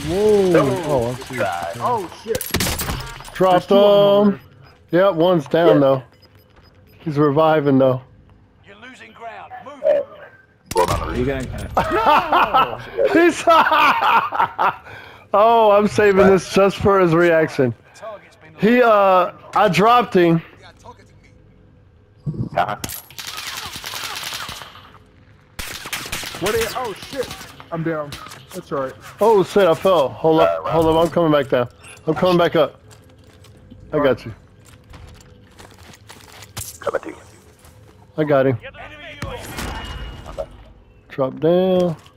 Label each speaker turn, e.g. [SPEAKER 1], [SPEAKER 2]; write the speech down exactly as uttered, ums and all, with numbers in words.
[SPEAKER 1] Whoa! Oh, I see.
[SPEAKER 2] God.
[SPEAKER 3] Oh shit!
[SPEAKER 1] Dropped
[SPEAKER 3] There's two of 'em over
[SPEAKER 1] him. Yeah, one's down
[SPEAKER 2] Yeah.
[SPEAKER 1] though. He's reviving though.
[SPEAKER 4] You're losing ground. Move
[SPEAKER 2] Uh,
[SPEAKER 4] it.
[SPEAKER 2] blown on the
[SPEAKER 3] You
[SPEAKER 2] roof.
[SPEAKER 3] gonna? No!
[SPEAKER 1] He's oh, I'm saving this just for his reaction.
[SPEAKER 4] Target's been
[SPEAKER 1] He uh, I dropped him.
[SPEAKER 2] Uh-huh.
[SPEAKER 3] What? Are oh shit! I'm down. That's all right.
[SPEAKER 1] Oh shit, I fell. Hold up,
[SPEAKER 2] Uh, right.
[SPEAKER 1] hold up. I'm coming back down. I'm coming back up. I got you.
[SPEAKER 2] Coming to you.
[SPEAKER 1] I got him.
[SPEAKER 4] enemy U A V.
[SPEAKER 1] Drop down.